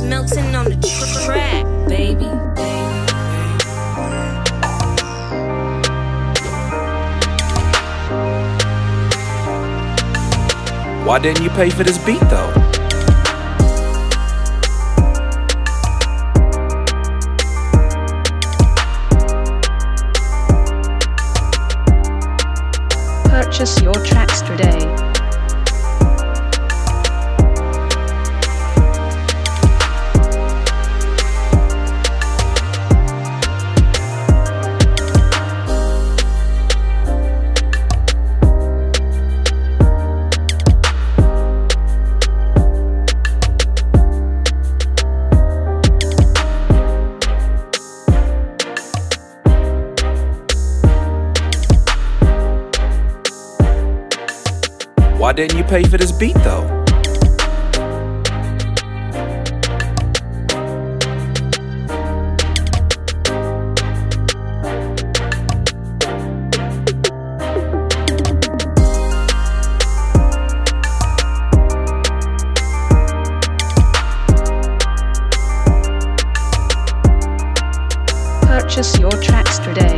Melting on the track, baby. Why didn't you pay for this beat though? Purchase your tracks today. Why didn't you pay for this beat though? Purchase your tracks today.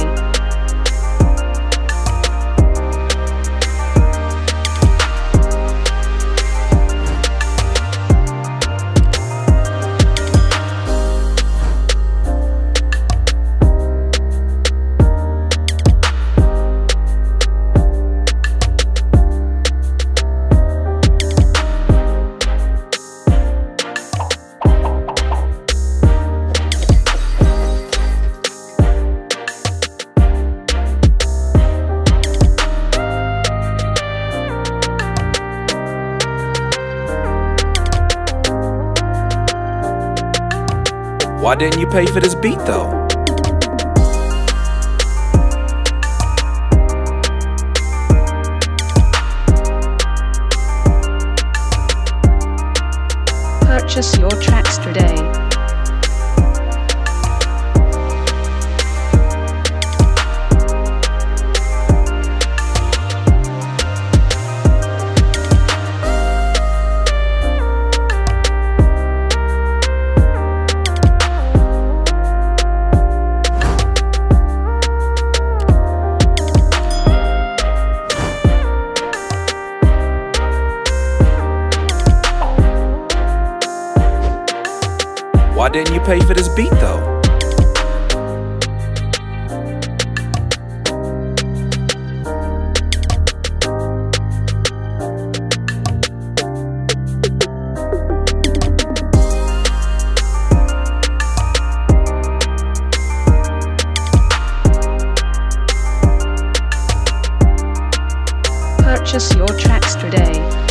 Why didn't you pay for this beat though? Purchase your tracks today. Why didn't you pay for this beat though? Purchase your tracks today.